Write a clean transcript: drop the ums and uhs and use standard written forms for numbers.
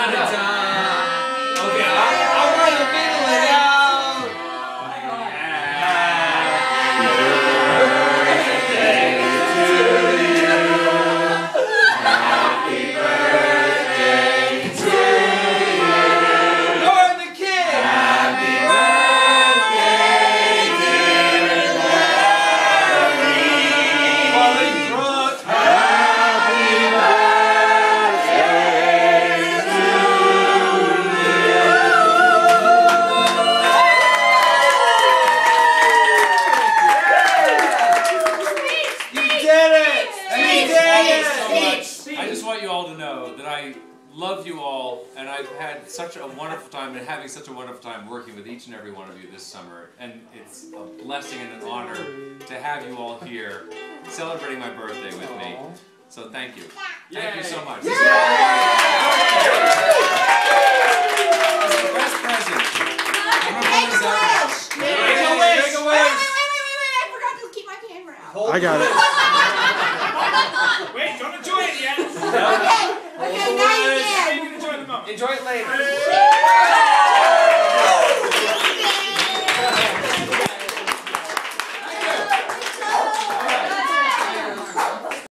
Okay, I want to feel it out. Happy birthday to you. You're the kid. Happy birthday, dear Larry. Molly Brooke. Happy birthday to you. You did it. You did it. I just want you all to know that I love you all, and I've had such a wonderful time and having such a wonderful time working with each and every one of you this summer. And it's a blessing and an honor to have you all here celebrating my birthday with me. So thank you. Thank you so much. This is the best present. Make a wish! Make a wish. Wait, I forgot to keep my camera out. I got it.